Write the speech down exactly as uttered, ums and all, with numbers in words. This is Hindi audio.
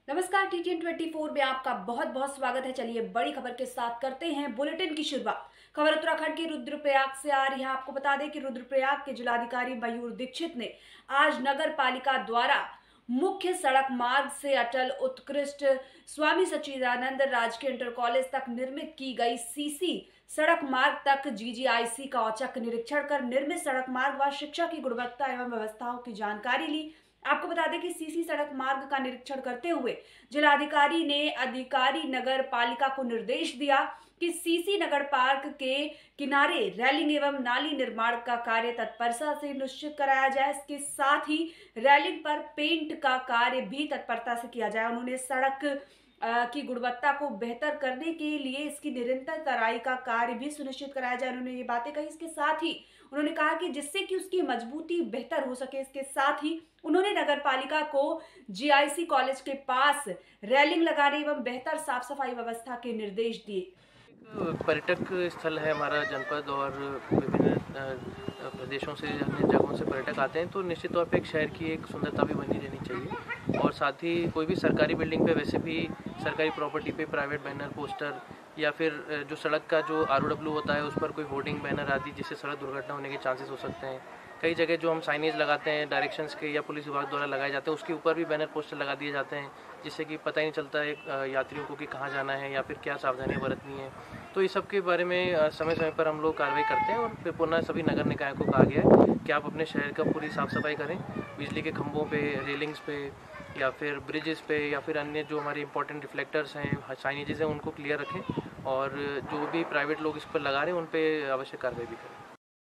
नमस्कार, T T N twenty four में आपका बहुत बहुत स्वागत है। चलिए बड़ी खबर के साथ करते हैं बुलेटिन की शुरुआत। खबर उत्तराखंड के रुद्रप्रयाग से आ रही है। आपको बता दें कि रुद्रप्रयाग के जिलाधिकारी मयूर दीक्षित ने आज नगर पालिका द्वारा मुख्य सड़क मार्ग से अटल उत्कृष्ट स्वामी सच्चिदानंद राजकीय इंटर कॉलेज तक निर्मित की गई सी सी सड़क मार्ग तक जी जी आई सी का औचक निरीक्षण कर निर्मित सड़क मार्ग व शिक्षा की गुणवत्ता एवं व्यवस्थाओं की जानकारी ली। आपको बता दें कि सीसी सड़क मार्ग का निरीक्षण करते हुए जिलाधिकारी ने अधिकारी नगर पालिका को निर्देश दिया कि सीसी नगर पार्क के किनारे रेलिंग एवं नाली निर्माण का कार्य तत्परता से निश्चित कराया जाए। इसके साथ ही रेलिंग पर पेंट का कार्य भी तत्परता से किया जाए। उन्होंने सड़क की गुणवत्ता को बेहतर करने के लिए इसकी निरंतर तराई का कार्य भी सुनिश्चित कराया जाए। उन्होंने ये बातें कही। इसके साथ ही उन्होंने कहा कि जिससे कि उसकी मजबूती बेहतर हो सके। इसके साथ ही उन्होंने नगर पालिका को जी आई सी कॉलेज के पास रेलिंग लगाने एवं बेहतर साफ सफाई व्यवस्था के निर्देश दिए। पर्यटक स्थल है हमारा जनपद और विभिन्न प्रदेशों से अन्य जगहों से पर्यटक आते हैं, तो निश्चित तौर पे एक शहर की एक सुंदरता भी बनी रहनी चाहिए। और साथ ही कोई भी सरकारी बिल्डिंग पे, वैसे भी सरकारी प्रॉपर्टी पे प्राइवेट बैनर, पोस्टर या फिर जो सड़क का जो आर ओ डब्ल्यू होता है उस पर कोई होर्डिंग बैनर आदि, जिससे सड़क दुर्घटना होने के चांसेस हो सकते हैं। कई जगह जो हम साइनेज लगाते हैं डायरेक्शंस के या पुलिस विभाग द्वारा लगाए जाते हैं, उसके ऊपर भी बैनर पोस्टर लगा दिए जाते हैं, जिससे कि पता ही नहीं चलता है यात्रियों को कि कहाँ जाना है या फिर क्या सावधानियाँ बरतनी है। तो इस सब के बारे में समय समय पर हम लोग कार्रवाई करते हैं। और फिर पुनः सभी नगर निकाय को कहा गया है कि आप अपने शहर का पूरी साफ़ सफाई करें। बिजली के खंभों पे, रेलिंग्स पे या फिर ब्रिजेस पे या फिर अन्य जो हमारे इंपॉर्टेंट रिफ्लेक्टर्स हैं, साइनेजेस हैं, उनको क्लियर रखें। और जो भी प्राइवेट लोग इस पर लगा रहे हैं उन पर आवश्यक कार्रवाई भी करें।